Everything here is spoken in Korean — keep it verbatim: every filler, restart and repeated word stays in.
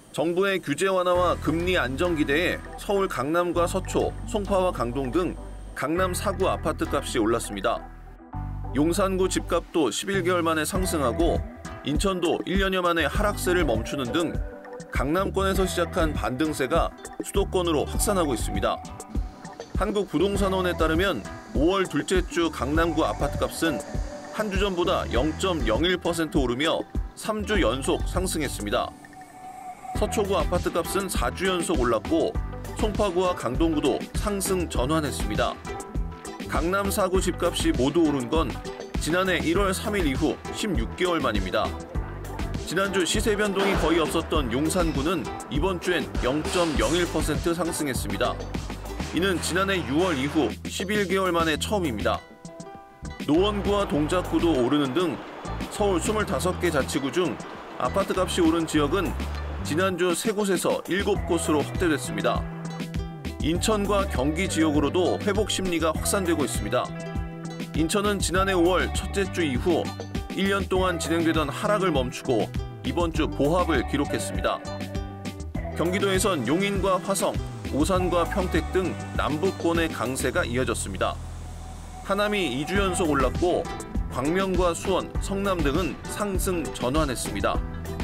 정부의 규제 완화와 금리 안정 기대에 서울 강남과 서초, 송파와 강동 등 강남 사 구 아파트값이 올랐습니다. 용산구 집값도 십일 개월 만에 상승하고 인천도 일 년여 만에 하락세를 멈추는 등 강남권에서 시작한 반등세가 수도권으로 확산하고 있습니다. 한국부동산원에 따르면 오월 둘째 주 강남구 아파트값은 한 주 전보다 영 점 영일 퍼센트 오르며 삼 주 연속 상승했습니다. 서초구 아파트값은 사 주 연속 올랐고 송파구와 강동구도 상승 전환했습니다. 강남 사 구 집값이 모두 오른 건 지난해 일월 삼일 이후 십육 개월 만입니다. 지난주 시세 변동이 거의 없었던 용산구는 이번 주엔 영 점 영일 퍼센트 상승했습니다. 이는 지난해 유월 이후 십일 개월 만에 처음입니다. 노원구와 동작구도 오르는 등 서울 이십오 개 자치구 중 아파트값이 오른 지역은 지난주 세 곳에서 일곱 곳으로 확대됐습니다. 인천과 경기 지역으로도 회복 심리가 확산되고 있습니다. 인천은 지난해 오월 첫째 주 이후 일 년 동안 진행되던 하락을 멈추고 이번 주 보합을 기록했습니다. 경기도에선 용인과 화성, 오산과 평택 등 남부권의 강세가 이어졌습니다. 하남이 이 주 연속 올랐고 광명과 수원, 성남 등은 상승 전환했습니다.